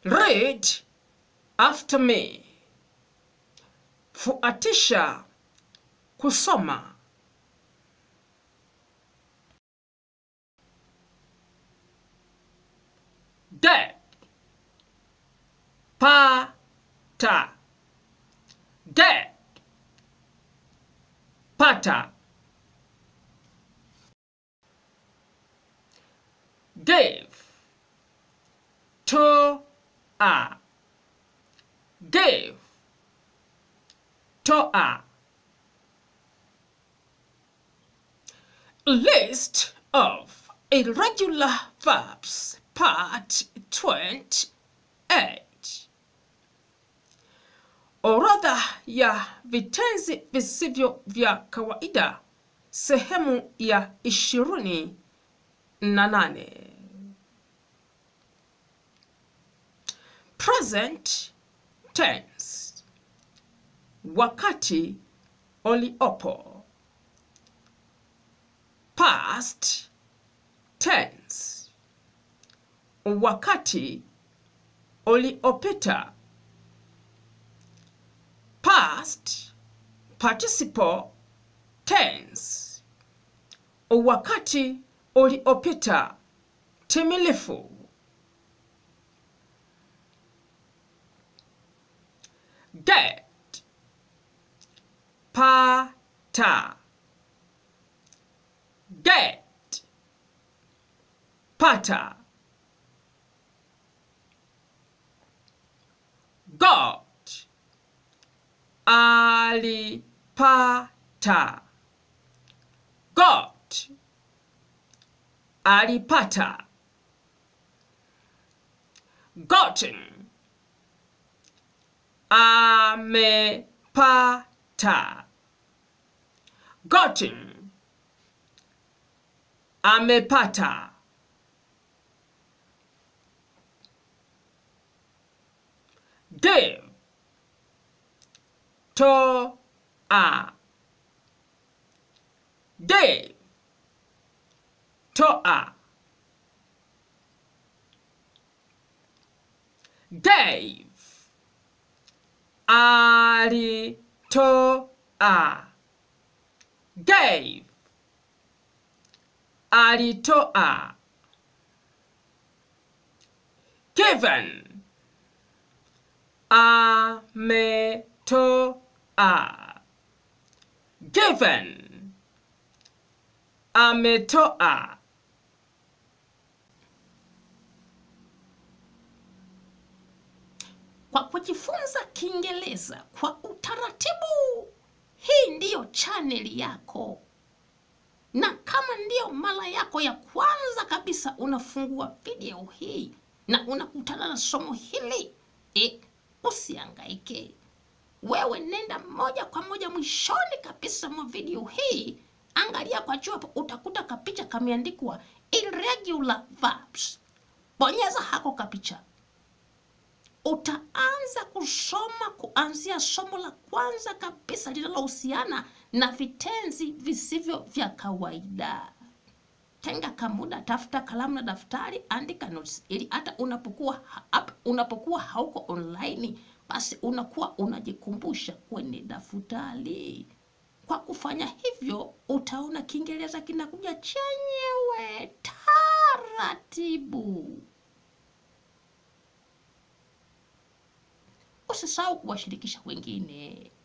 Read after me. Fuatisha kusoma. Get. Pata. Get. Pata. Give. Toa. Give. Toa. List of irregular verbs, part 28. Orodha ya vitenzi visivyo vya kawaida, sehemu ya 28. Present tense, wakati uliopo. Past tense, wakati uliopita. Past participle tense, wakati uliopita timilifu. Get. Pata. Get. Pata. Got. Alipata. Got. Alipata. Gotten. Amepata. Gotten. Amepata. Give. Toa. Give. Toa. Gave. Alitoa. Gave. Alitoa. Given. Ametoa. Given. Ametoa. Kwa kujifunza Kiingereza kwa utaratibu, hii ndiyo chaneli yako. Na kama ndiyo mara yako ya kwanza kabisa unafungua video hii na unakutana na somo hili, usihangaike. Wewe nenda moja kwa moja mwishoni kabisa mwa video hii, angalia kwa juu hapo utakuta kapicha kameandikwa irregular verbs. Bonyeza hako kapicha. Utaanza kusoma kuanzia somo la kwanza kabisa linalohusiana na vitenzi visivyo vya kawaida. Tenga kamuda, tafuta kalamu na daftari, andika notes ili hata unapokuwa hauko online, basi unakuwa unajikumbusha kwenye daftari. Kwa kufanya hivyo, utaona Kiingereza kinakuja chenyewe taratibu. Usisahau kuwashirikisha wengine.